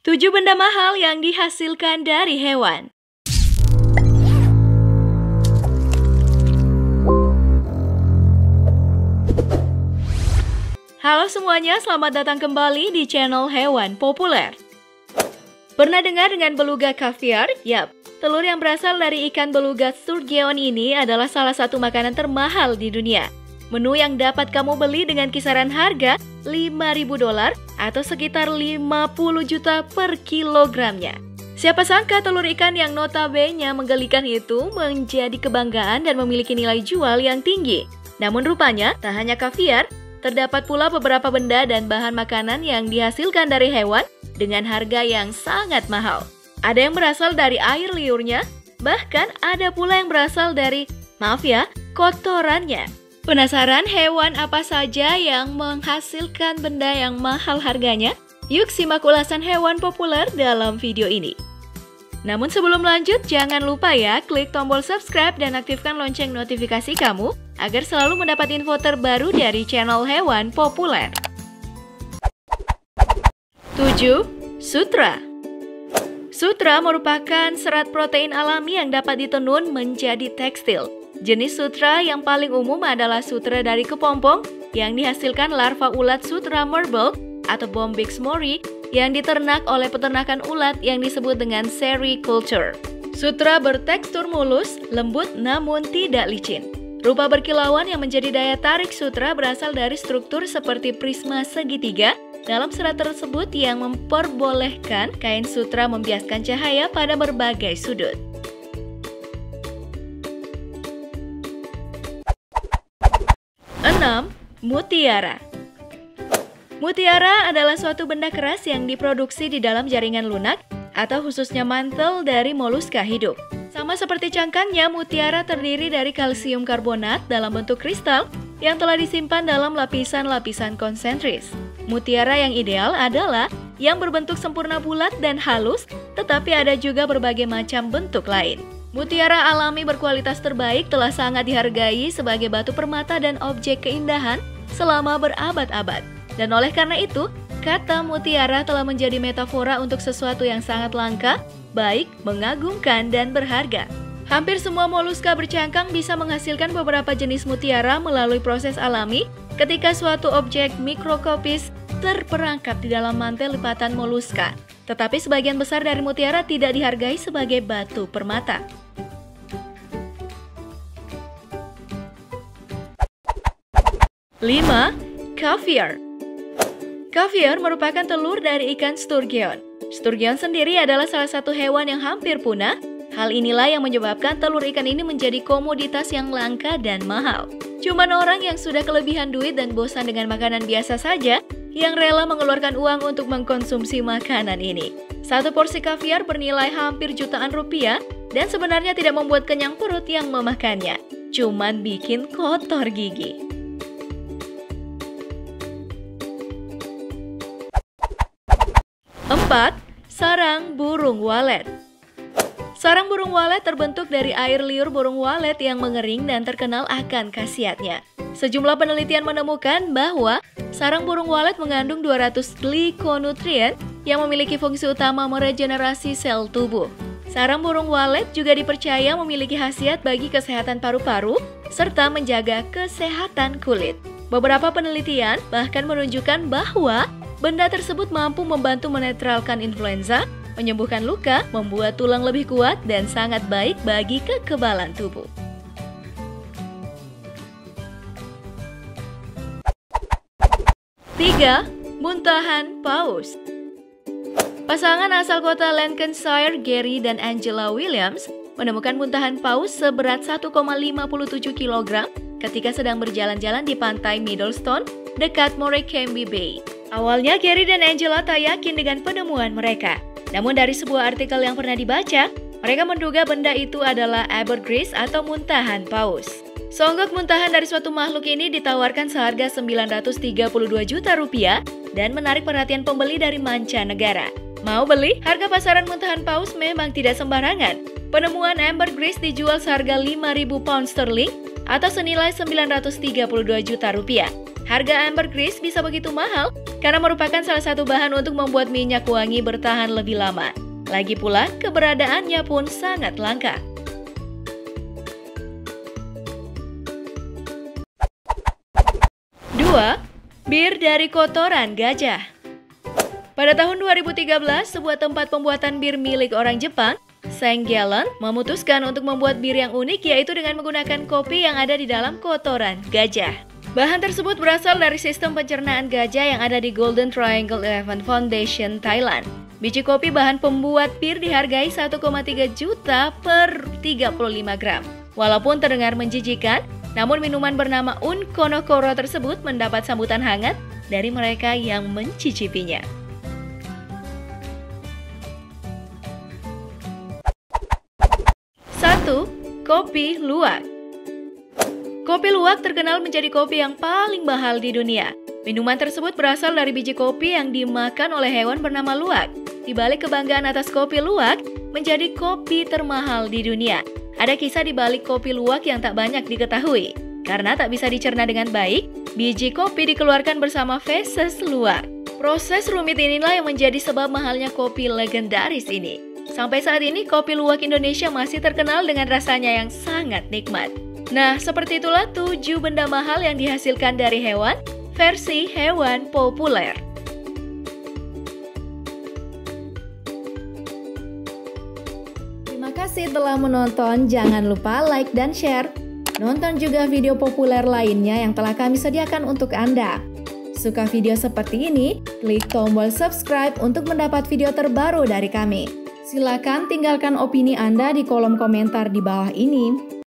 7 benda mahal yang dihasilkan dari hewan. Halo semuanya, selamat datang kembali di channel Hewan Populer. Pernah dengar dengan beluga kaviar? Yap, telur yang berasal dari ikan beluga sturgeon ini adalah salah satu makanan termahal di dunia. Menu yang dapat kamu beli dengan kisaran harga $5.000 atau sekitar 50 juta per kilogramnya. Siapa sangka telur ikan yang notabene menggelikan itu menjadi kebanggaan dan memiliki nilai jual yang tinggi. Namun rupanya tak hanya kaviar, terdapat pula beberapa benda dan bahan makanan yang dihasilkan dari hewan dengan harga yang sangat mahal. Ada yang berasal dari air liurnya, bahkan ada pula yang berasal dari, kotorannya. Penasaran hewan apa saja yang menghasilkan benda yang mahal harganya? Yuk simak ulasan hewan populer dalam video ini. Namun sebelum lanjut, jangan lupa ya klik tombol subscribe dan aktifkan lonceng notifikasi kamu agar selalu mendapat info terbaru dari channel Hewan Populer. 7. Sutra. Sutra merupakan serat protein alami yang dapat ditenun menjadi tekstil. Jenis sutra yang paling umum adalah sutra dari kepompong yang dihasilkan larva ulat sutra marble atau Bombyx mori yang diternak oleh peternakan ulat yang disebut dengan sericulture. Sutra bertekstur mulus, lembut namun tidak licin. Rupa berkilauan yang menjadi daya tarik sutra berasal dari struktur seperti prisma segitiga dalam serat tersebut yang memperbolehkan kain sutra membiaskan cahaya pada berbagai sudut. 6. Mutiara. Mutiara adalah suatu benda keras yang diproduksi di dalam jaringan lunak atau khususnya mantel dari moluska hidup. Sama seperti cangkangnya, mutiara terdiri dari kalsium karbonat dalam bentuk kristal yang telah disimpan dalam lapisan-lapisan konsentris. Mutiara yang ideal adalah yang berbentuk sempurna bulat dan halus, tetapi ada juga berbagai macam bentuk lain. Mutiara alami berkualitas terbaik telah sangat dihargai sebagai batu permata dan objek keindahan selama berabad-abad. Dan oleh karena itu, kata mutiara telah menjadi metafora untuk sesuatu yang sangat langka, baik, mengagumkan, dan berharga. Hampir semua moluska bercangkang bisa menghasilkan beberapa jenis mutiara melalui proses alami ketika suatu objek mikroskopis terperangkap di dalam mantel lipatan moluska. Tetapi sebagian besar dari mutiara tidak dihargai sebagai batu permata. 5. Kaviar. Kaviar merupakan telur dari ikan sturgeon. Sturgeon sendiri adalah salah satu hewan yang hampir punah. Hal inilah yang menyebabkan telur ikan ini menjadi komoditas yang langka dan mahal. Cuman orang yang sudah kelebihan duit dan bosan dengan makanan biasa saja yang rela mengeluarkan uang untuk mengkonsumsi makanan ini. Satu porsi kaviar bernilai hampir jutaan rupiah dan sebenarnya tidak membuat kenyang perut yang memakannya, cuman bikin kotor gigi. 4. Sarang burung walet. Sarang burung walet terbentuk dari air liur burung walet yang mengering dan terkenal akan khasiatnya. Sejumlah penelitian menemukan bahwa sarang burung walet mengandung 200 glikonutrien yang memiliki fungsi utama meregenerasi sel tubuh. Sarang burung walet juga dipercaya memiliki khasiat bagi kesehatan paru-paru serta menjaga kesehatan kulit. Beberapa penelitian bahkan menunjukkan bahwa benda tersebut mampu membantu menetralkan influenza, menyembuhkan luka, membuat tulang lebih kuat, dan sangat baik bagi kekebalan tubuh. 3. Muntahan paus. Pasangan asal kota Lancashire, Gary dan Angela Williams, menemukan muntahan paus seberat 1,57 kg ketika sedang berjalan-jalan di pantai Middlestone dekat Morecambe Bay. Awalnya Gary dan Angela tak yakin dengan penemuan mereka. Namun dari sebuah artikel yang pernah dibaca, mereka menduga benda itu adalah ambergris atau muntahan paus. Songgok muntahan dari suatu makhluk ini ditawarkan seharga 932 juta rupiah dan menarik perhatian pembeli dari mancanegara. Mau beli? Harga pasaran muntahan paus memang tidak sembarangan. Penemuan ambergris dijual seharga 5.000 pound sterling atau senilai 932 juta rupiah. Harga ambergris bisa begitu mahal karena merupakan salah satu bahan untuk membuat minyak wangi bertahan lebih lama. Lagi pula, keberadaannya pun sangat langka. Dua, bir dari kotoran gajah. Pada tahun 2013, sebuah tempat pembuatan bir milik orang Jepang, Senggelan, memutuskan untuk membuat bir yang unik, yaitu dengan menggunakan kopi yang ada di dalam kotoran gajah. Bahan tersebut berasal dari sistem pencernaan gajah yang ada di Golden Triangle Elephant Foundation, Thailand. Biji kopi bahan pembuat bir dihargai 1,3 juta per 35 gram. Walaupun terdengar menjijikan, namun minuman bernama Unkonokoro tersebut mendapat sambutan hangat dari mereka yang mencicipinya. 1. Kopi luwak. Kopi luwak terkenal menjadi kopi yang paling mahal di dunia. Minuman tersebut berasal dari biji kopi yang dimakan oleh hewan bernama luwak. Di balik kebanggaan atas kopi luwak menjadi kopi termahal di dunia, ada kisah di balik kopi luwak yang tak banyak diketahui. Karena tak bisa dicerna dengan baik, biji kopi dikeluarkan bersama feses luwak. Proses rumit inilah yang menjadi sebab mahalnya kopi legendaris ini. Sampai saat ini, kopi luwak Indonesia masih terkenal dengan rasanya yang sangat nikmat. Nah, seperti itulah 7 benda mahal yang dihasilkan dari hewan, versi hewan populer. Terima kasih telah menonton, jangan lupa like dan share. Nonton juga video populer lainnya yang telah kami sediakan untuk Anda. Suka video seperti ini? Klik tombol subscribe untuk mendapat video terbaru dari kami. Silakan tinggalkan opini Anda di kolom komentar di bawah ini.